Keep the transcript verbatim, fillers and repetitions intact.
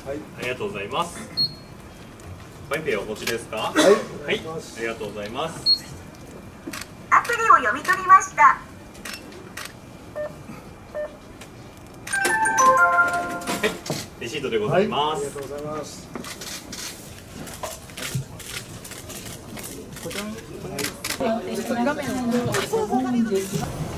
はい、 ありがとうございます。バイペイお持ちですか？はい、はい、ありがとうございます。 アプリを読み取りました。 はい、レシートでございます。 はい、ありがとうございます。 画面を